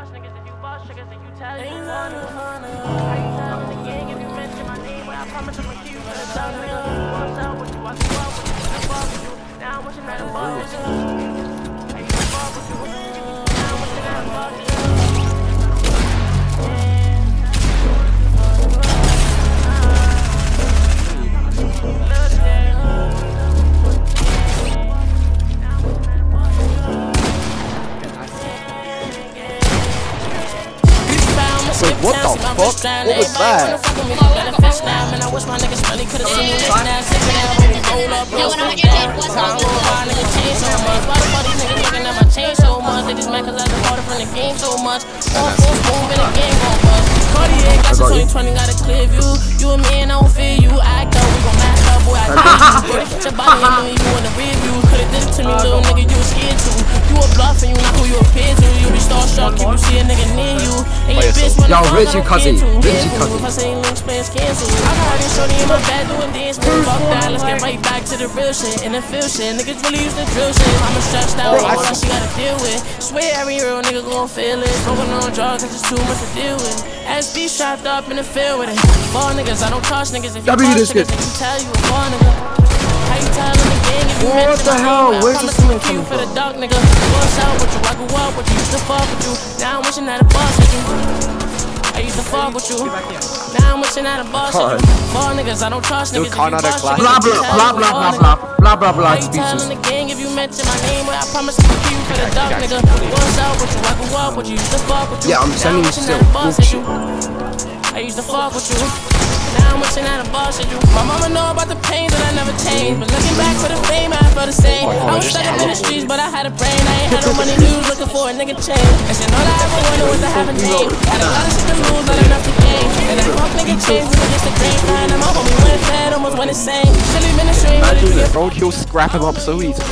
boss niggas, if you boss niggas, then you tell you wanna. How you tell in the gang if you mention my name? Well, I promise I'm gonna keep you for the dog nigga. What's up with you? I can walk with you, I fuck with you. Now I'm wishing that I'm boss with you. I used to fuck with you. Now I'm wishing that I'm boss with you. Wait, what the fuck? What was that? I got 2020 got a clear view. You and me and I don't fear you. Act up, we gon' match up, boy. I did your body and me, you in the review. Coulda did it to me, little nigga, you was scared to. You a bluff and you not who you appear to. You be starstruck if you see a nigga near you. And your bitch wanna fuck, I don't care to. If I say links, plans cancel. I got all this shorty in my bed doing dance, man. Fuck that, let's get right back to the real shit. And the feel shit, niggas really used to drill shit. I'm stressed out, all that she gotta deal with. Swear every real nigga gon' feel it. Smoking on drugs, it's just too much to deal with. SB strapped up in the field with it. Ball niggas, I don't trust niggas. If you trust niggas, then you tell you a ball nigga. How you tell in the gang if you mention my name? Where's this coming from? For the dog nigga. What's out with you? I grew up with you, used to fuck with you. Now I'm wishing that a boss with you. I used to fuck with you. Now I'm wishing that a boss with you. Ball niggas, I don't trust niggas. If you boss niggas, blah blah blah blah blah blah blah blah. How you tell in the gang if you mention my name? Well, I promise I'm gonna keep you for the dog nigga. What's out with you? I grew up with you, used to fuck with you. Yeah, I'm sending you still. I used to fuck with you. Now I'm wishing that a boss at you. My mama know about the pain that I never changed. But looking back for the fame, I felt the same. I was stuck in the streets, but I had a brain. I ain't had no money news, looking for a nigga change. And shit, all I ever wanted was to have a name. Had a lot of shit to lose, not enough to gain. And that fuck nigga changed, we were just a grain. Fine, and my homie went fed, almost went insane. Silly ministry, what did you get? Bro, he'll scrap him up so easily.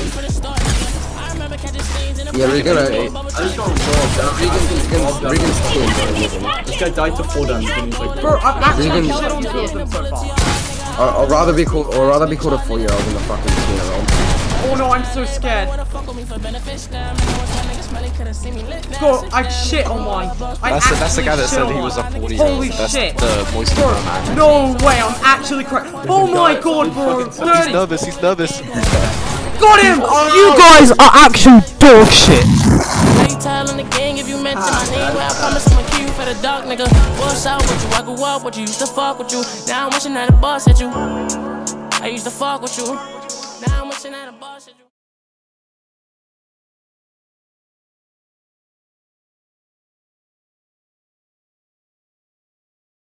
Yeah, we're gonna. I just got Regan's killed. This guy died to 4 damage and he's like, bro, I've actually killed him so far. I'd rather be called a 4-year-old than a fucking 10-year-old. Oh no, I'm so scared. Bro, I shit on one. That's the guy that said he was a 40-year-old. Holy shit. The moist man. No way, I'm actually correct. Oh my god, bro. 30. He's nervous. Got him! You guys are actual dog shit. How you tell in the gang if you mention my name? Well, I promise I'm gonna keep you for the dog nigga. What's out with you? I grew up with you, used to fuck with you. Now I'm wishing that a boss at you. I used to fuck with you. Now I'm wishing that a boss at you.